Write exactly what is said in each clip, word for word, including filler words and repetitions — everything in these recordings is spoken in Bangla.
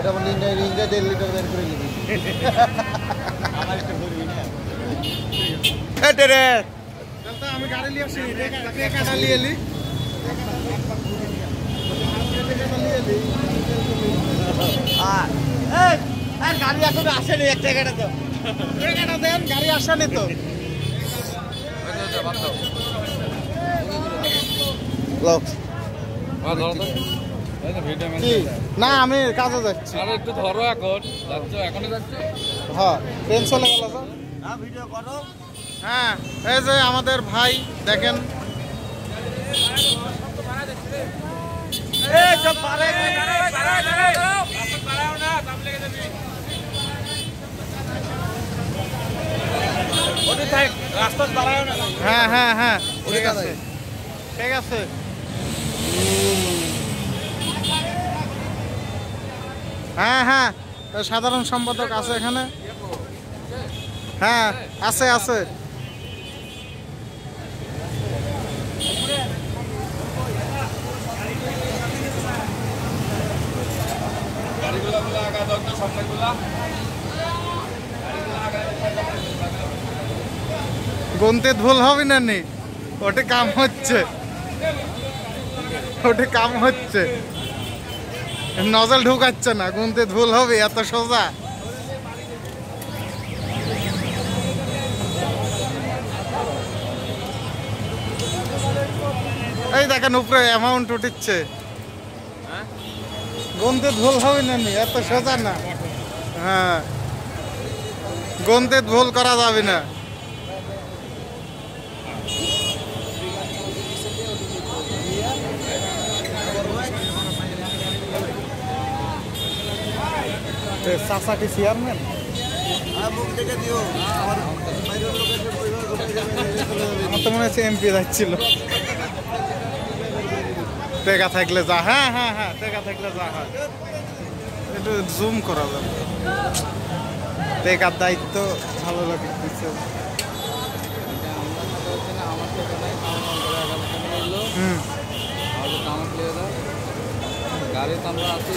রিংটা দেড় লিটার বের করে নিবি আমার একটু করবি না আমি গাড়ি নিয়ে আসি টাকা নিয়ে এলি আর গাড়ি এখন আসেনি এক টাকাটা তো টাকাটা দেন গাড়ি আসেনি তো না আমি কাজে যাচ্ছি একটু ধরো এখন এখনই যাচ্ছ হ্যাঁ ট্রেন চলে গেল ভিডিও করো হ্যাঁ এই যে আমাদের ভাই দেখেন হ্যাঁ হ্যাঁ হ্যাঁ ঠিক আছে ঠিক আছে হ্যাঁ হ্যাঁ সাধারণ সম্পাদক আছে এখানে হ্যাঁ আছে আছে গন্তে ভুল হবে না নি ওটা কাম হচ্ছে ওটা কাম হচ্ছে নজল ঢুকাচ্ছে না গুনতে ভুল হবে এত সোজা এই দেখেন উপরে অ্যামাউন্ট উঠিচ্ছে গন্তে ভুল হবে না নি এত সোজা না হ্যাঁ গন্তে ভুল করা যাবে না চাচাটি চেয়ারম্যান আমার তো মনে হচ্ছে এমপি যাচ্ছিল টেকা থাকলে যা হ্যাঁ হ্যাঁ হ্যাঁ টেকা থাকলে যা হয় একটু জুম করা যাবে টেকার দায়িত্ব ভালো লাগে হুম গাড়ি তো আমরা আছি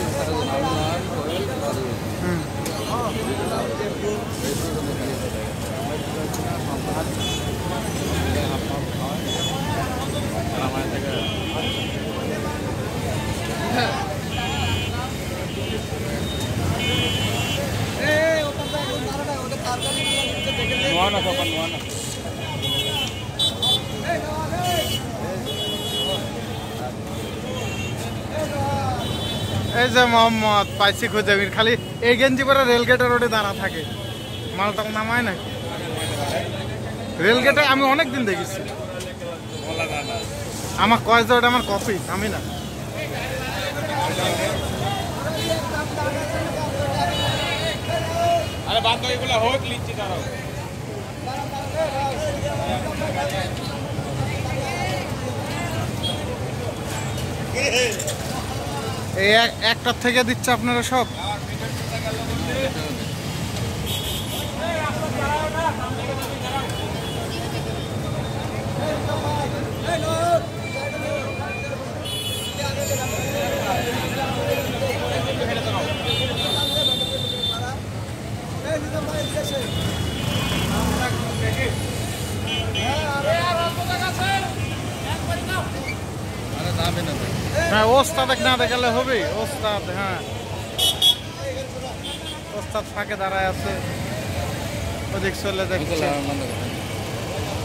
এই যে মোহাম্মদ পাইছি খুঁজে খালি এই গেঞ্জি পরে রেলগেটের রোডে দাঁড়া থাকে মালটা নামায় নাকি রেলগেটে আমি অনেকদিন দেখেছি আমার কয় যে ওটা আমার কপি আমি না আরে বাদ দাও এগুলা হোক লিখছি দাঁড়াও এই একটার থেকে দিচ্ছে আপনারা সব হ্যাঁ ওস্তাদ না দেখালে হবে ওস্তাদ হ্যাঁ ওস্তাদ ফাঁকে দাঁড়ায় আছে ওদিক চলে দেখছে